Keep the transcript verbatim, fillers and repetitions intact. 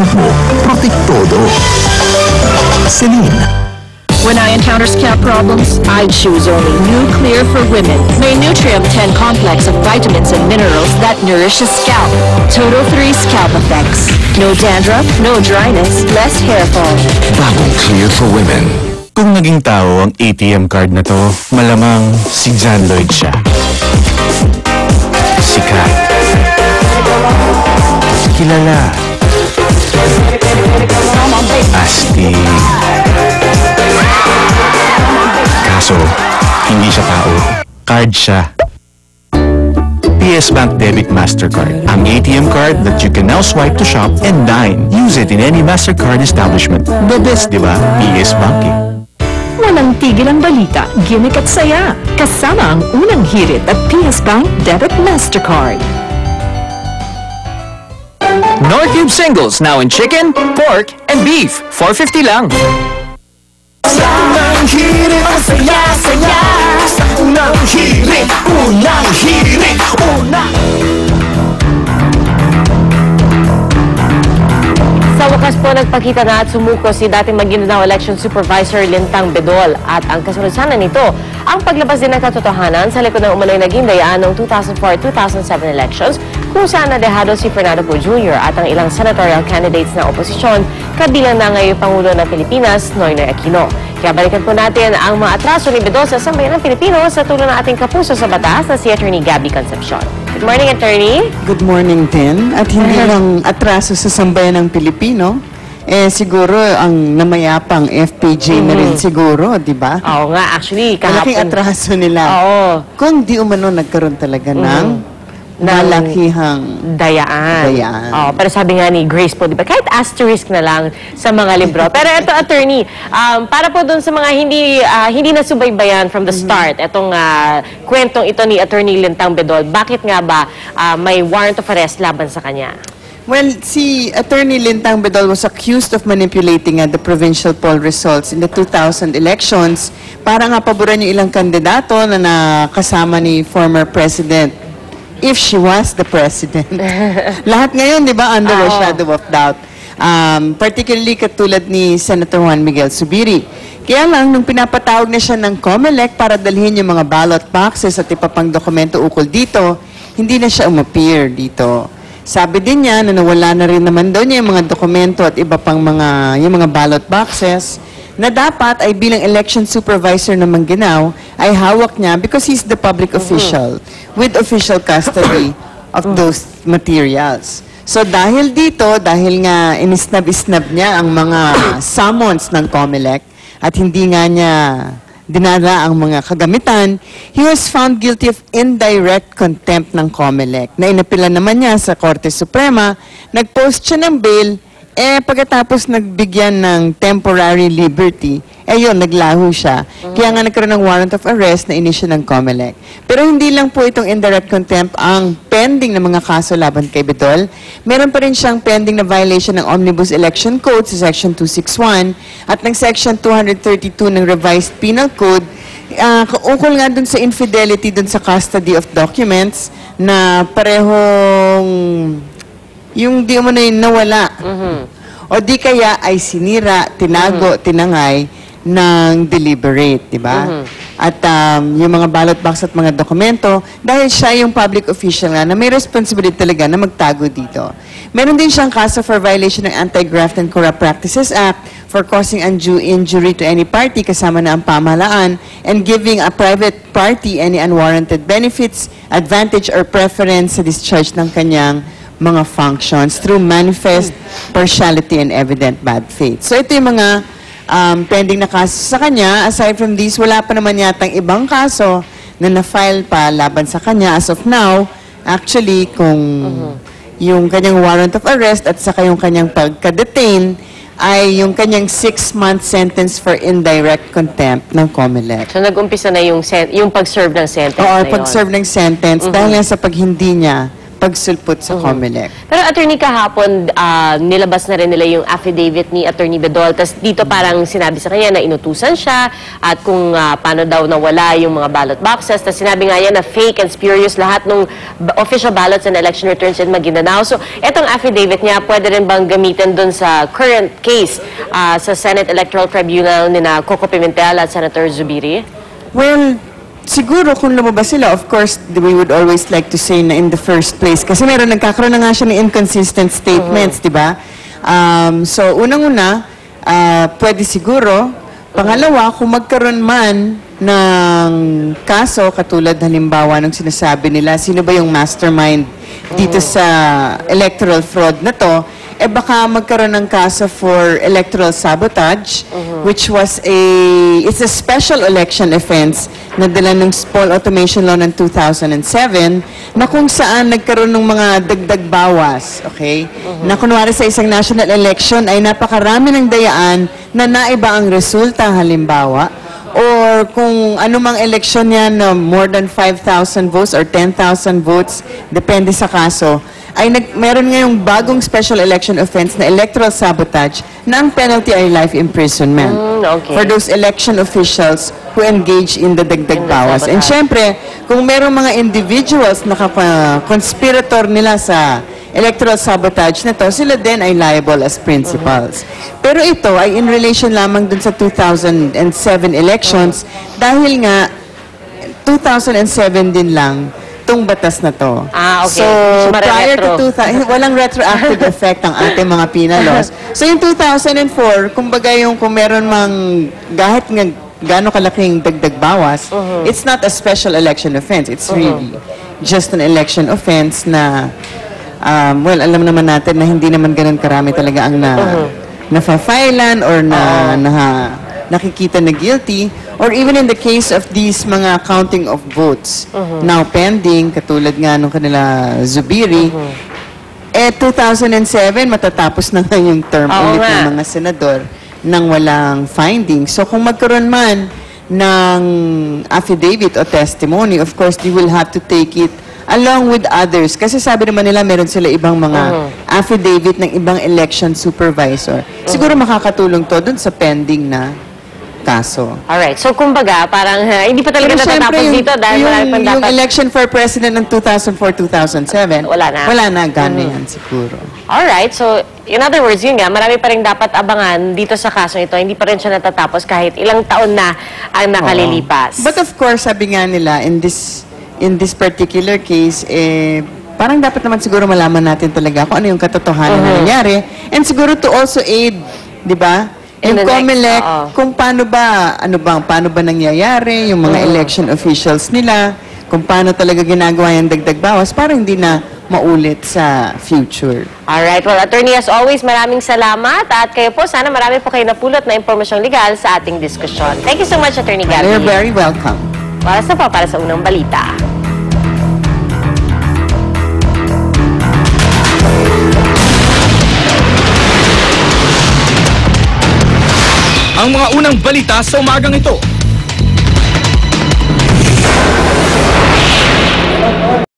mo, protektodo. Celine. When I encounter scalp problems, I choose only Nuclear for Women. May Nutrium ten complex of vitamins and minerals that nourish the scalp. Total three scalp effects. No dandruff, no dryness, less hair fall. Bagong Clear for Women. Kung naging tao ang A T M card na to, malamang si John Lloyd siya. Sikat. Kilala. Astig. Kaso, hindi siya tao. Card siya. P S Bank Debit Mastercard. Ang A T M card that you can now swipe to shop and dine. Use it in any Mastercard establishment. The best, di ba? P S Bank eh. Walang tigil ang balita, gimmick at saya. Kasama ang unang hirit at P S Bank Debit Mastercard. Norcube singles now in chicken, pork, and beef. four fifty lang. Unang hirit, ang saya-saya. Unang hirit, unang hirit, unang... Sa wakas po, nagpakita na at sumuko si dating Maguindanao Election Supervisor Lintang Bedol at ang kasunod sana nito, ang paglabas din ng katotohanan sa likod ng umano'y naging dayaan noong two thousand four two thousand seven elections kung saan nadehado si Fernando Poe Junior at ang ilang senatorial candidates ng oposisyon, kabilang na ngayong Pangulo ng Pilipinas, Noynoy Aquino. Kaya balikan po natin ang mga atraso ni Bedol sa sambayan ng Pilipino sa tulong ng ating kapuso sa batas na si Attorney Gabby Concepcion. Good morning, Attorney. Good morning, Ten. At hindi lang atraso sa sambayan ng Pilipino, eh siguro ang namayapang F P J mm. na rin siguro, di ba? Oo nga, actually, kahapon. Malaking atraso nila. Oo. Kung di umano nagkaroon talaga mm. ng malakihang dayaan. dayaan. Oh, pero sabi nga ni Grace po, di ba, kahit asterisk na lang sa mga libro. Pero ito, Attorney, um, para po dun sa mga hindi uh, hindi nasubaybayan from the start, itong uh, kwentong ito ni Attorney Lintang Bedol, bakit nga ba uh, may warrant of arrest laban sa kanya? Well, si Attorney Lintang Bedol was accused of manipulating uh, the provincial poll results in the two thousand elections para nga paboran yung ilang kandidato na nakasama ni former President if she was the President. Lahat ngayon, di ba, under a shadow of doubt. Um, particularly katulad ni Senator Juan Miguel Zubiri. Kaya lang, nung pinapatawag na siya ng COMELEC para dalhin yung mga ballot boxes at iba pang dokumento ukol dito, hindi na siya umappear dito. Sabi din niya na nawala na rin naman daw niya yung mga dokumento at iba pang mga, yung mga ballot boxes na dapat ay bilang election supervisor ng Maguindanao ay hawak niya because he's the public official with official custody of those materials. So dahil dito, dahil nga inisnab-isnab niya ang mga summons ng COMELEC at hindi nga niya dinala ang mga kagamitan, he was found guilty of indirect contempt ng COMELEC na inapilan naman niya sa Korte Suprema, nag-post siya ng bail. Eh, pagkatapos nagbigyan ng temporary liberty, eh yun, naglaho siya. Mm-hmm. Kaya nga nagkaroon ng warrant of arrest na inisyu ng COMELEC. Pero hindi lang po itong indirect contempt ang pending na mga kaso laban kay Bedol. Meron pa rin siyang pending na violation ng Omnibus Election Code sa Section two sixty-one at ng Section two thirty-two ng Revised Penal Code. Uh, ukol nga dun sa infidelity dun sa custody of documents na parehong yung di mo na yung nawala. Mm-hmm. O di kaya ay sinira, tinago, mm-hmm. tinangay ng deliberate, di ba? Mm-hmm. At um, yung mga ballot box at mga dokumento, dahil siya yung public official nga na may responsibility talaga na magtago dito. Meron din siyang kaso for violation ng Anti-Graft and Corrupt Practices Act for causing undue injury to any party kasama na ang pamahalaan and giving a private party any unwarranted benefits, advantage, or preference sa discharge ng kanyang mga functions through manifest partiality and evident bad faith. So ito yung mga um, pending na kaso sa kanya. Aside from this, wala pa naman yatang ibang kaso na na-file pa laban sa kanya as of now. Actually, kung uh-huh. yung kanyang warrant of arrest at saka yung kanyang pagka-detain ay yung kanyang six-month sentence for indirect contempt ng COMELEC. So nag-umpisa na yung, yung pag-serve ng sentence Oo, na pag-serve ng sentence uh-huh. dahil nga sa pag hindi niya pagsulpot sa COMELEC. Pero attorney, kahapon, ah, nilabas na rin nila yung affidavit ni Attorney Bedol. Tapos dito parang sinabi sa kanya na inutusan siya at kung ah, paano daw nawala yung mga ballot boxes. Tapos sinabi nga yan na fake and spurious lahat ng official ballots and election returns in Maguindanao. So etong affidavit niya, pwede rin bang gamitin dun sa current case ah, sa Senate Electoral Tribunal ni na Coco Pimentel at Senator Zubiri? Well, siguro kung lumabas sila, of course, we would always like to say na in the first place. Kasi meron, nagkakaroon na nga siya ng inconsistent statements, di ba? Um, so, unang-una, uh, pwede siguro. Pangalawa, kung magkaroon man ng kaso, katulad halimbawa nung sinasabi nila, sino ba yung mastermind dito sa electoral fraud na to, eh baka magkaroon ng kaso for electoral sabotage, which was a, it's a special election offense na dala ng poll automation law ng two thousand seven, na kung saan nagkaroon ng mga dagdag bawas, okay? Na kunwari sa isang national election ay napakarami ng dayaan na naiba ang resulta, halimbawa, or kung anumang election yan, uh, more than five thousand votes or ten thousand votes, depende sa kaso, ay nag, meron ngayong bagong special election offense na electoral sabotage na ang penalty ay life imprisonment Mm, okay. for those election officials who engage in the dagdag In the bawas. And sabotage. syempre, kung merong mga individuals na kapa- conspirator nila sa electoral sabotage na to, sila din ay liable as principals. Pero ito ay in relation lamang dun sa two thousand seven elections dahil nga two thousand seven din lang tong batas na to. Ah, okay. So, So, prior mare-retro. to two thousand, walang retroactive effect ang ating mga penal laws. So, yung two thousand four, kumbaga yung kung meron mang kahit nga gaano kalaking dagdag bawas, it's not a special election offense. It's really just an election offense na, um, well, alam naman natin na hindi naman ganun karami talaga ang na, nafa-filean or na, na nakikita na guilty, or even in the case of these mga counting of votes now pending, katulad nga nung kanila Zubiri, eh two thousand seven matatapos na nga yung term Oo ulit nga. ng mga senador nang walang findings. So kung magkaroon man ng affidavit o testimony, of course, they will have to take it along with others. Kasi sabi naman nila, meron sila ibang mga affidavit ng ibang election supervisor. Siguro makakatulong to dun sa pending na kaso. Alright. So, kumbaga, parang uh, hindi pa talaga Pero syempre, natatapos yung, dito dahil yung, marami pang yung dapat. election for president ng two thousand four two thousand seven, Wala na. Wala na, gano'n yan siguro. Alright. So, in other words, yun nga, marami pa rin dapat abangan dito sa kaso ito. Hindi pa rin siya natatapos kahit ilang taon na ang nakalilipas. But of course, sabi nga nila, in this in this particular case, eh, parang dapat naman siguro malaman natin talaga kung ano yung katotohanan na nangyari. And siguro to also aid, di ba? In Yung the next, COMELEC, oo. kung paano ba, ano bang, paano ba nangyayari, yung mga election officials nila, kung paano talaga ginagawa yung dagdag bawas, para hindi na maulit sa future. Alright. Well, attorney, as always, maraming salamat. At kayo po, sana marami po kayo napulot na impormasyong legal sa ating diskusyon. Thank you so much, Attorney Gabby. You're very welcome. Oras na po para sa unang balita. Ang mga unang balita sa umagang ito.